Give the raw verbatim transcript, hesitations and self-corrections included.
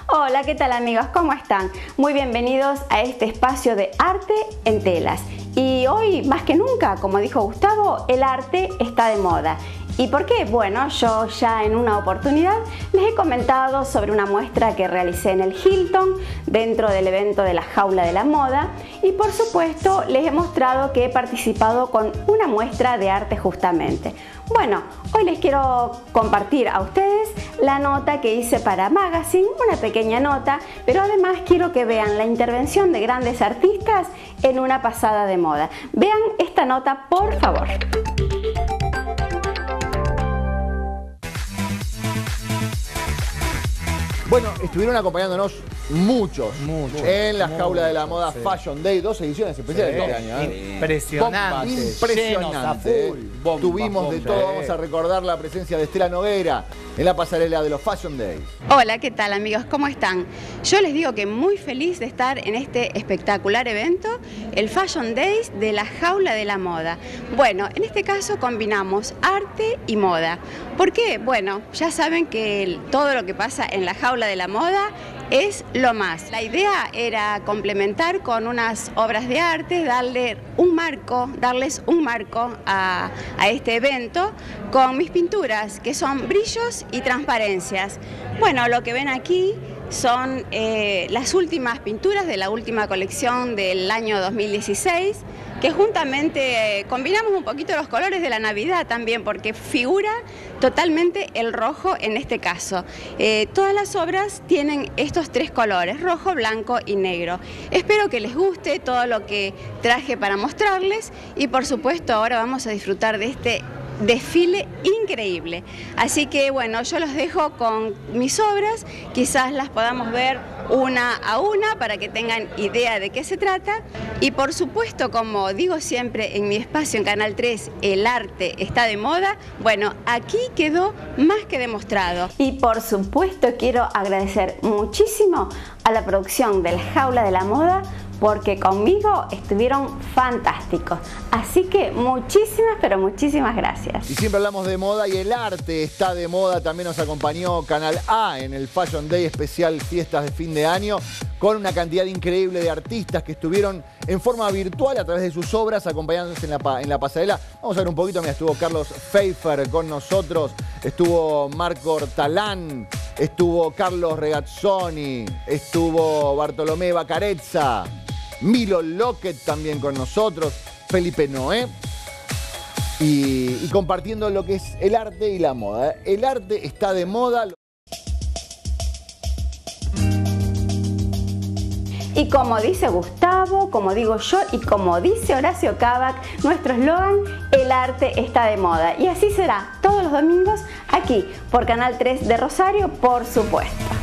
Hola, ¿qué tal amigos? ¿Cómo están? Muy bienvenidos a este espacio de arte en telas. Y hoy, más que nunca, como dijo Gustavo, el arte está de moda. ¿Y por qué? Bueno, yo ya en una oportunidad les he comentado sobre una muestra que realicé en el Hilton dentro del evento de la Jaula de la Moda y por supuesto les he mostrado que he participado con una muestra de arte justamente. Bueno, hoy les quiero compartir a ustedes la nota que hice para Magazine, una pequeña nota, pero además quiero que vean la intervención de grandes artistas en una pasada de moda. Vean esta nota, por favor. Bueno, estuvieron acompañándonos muchos, muchos en la muchos, Jaula de la Moda sí. Fashion Day, dos ediciones especiales Sí. este año. ¿eh? Impresionante. Bomba, impresionante. Llenos a full. Bomba, Tuvimos bomba. de todo, Sí. vamos a recordar la presencia de Estela Noguera en la pasarela de los Fashion Days. Hola, ¿qué tal amigos? ¿Cómo están? Yo les digo que muy feliz de estar en este espectacular evento, el Fashion Days de la Jaula de la Moda. Bueno, en este caso combinamos arte y moda. ¿Por qué? Bueno, ya saben que el, todo lo que pasa en la Jaula de la Moda es lo más. La idea era complementar con unas obras de arte, darle un marco, darles un marco a, a este evento con mis pinturas, que son brillos y transparencias. Bueno, lo que ven aquí son eh, las últimas pinturas de la última colección del año dos mil dieciséis, que juntamente eh, combinamos un poquito los colores de la Navidad también, porque figura totalmente el rojo en este caso. Eh, todas las obras tienen estos tres colores, rojo, blanco y negro. Espero que les guste todo lo que traje para mostrarles y por supuesto ahora vamos a disfrutar de este desfile increíble. Así que bueno, yo los dejo con mis obras, quizás las podamos ver una a una para que tengan idea de qué se trata y por supuesto, como digo siempre en mi espacio en Canal tres, el arte está de moda. Bueno, aquí quedó más que demostrado. Y por supuesto quiero agradecer muchísimo a la producción de la Jaula de la Moda porque conmigo estuvieron fantásticos. Así que muchísimas, pero muchísimas gracias. Y siempre hablamos de moda y el arte está de moda. También nos acompañó Canal A en el Fashion Day especial Fiestas de Fin de Año, con una cantidad increíble de artistas que estuvieron en forma virtual a través de sus obras acompañándonos en la, en la pasarela. Vamos a ver un poquito. Mira, estuvo Carlos Pfeiffer con nosotros, estuvo Marco Ortalán, estuvo Carlos Regazzoni, estuvo Bartolomé Bacarezza, Milo Lockett también con nosotros, Felipe Noé, y, y compartiendo lo que es el arte y la moda. El arte está de moda. Y como dice Gustavo, como digo yo y como dice Horacio Cabac, nuestro eslogan, el arte está de moda. Y así será todos los domingos aquí por Canal tres de Rosario, por supuesto.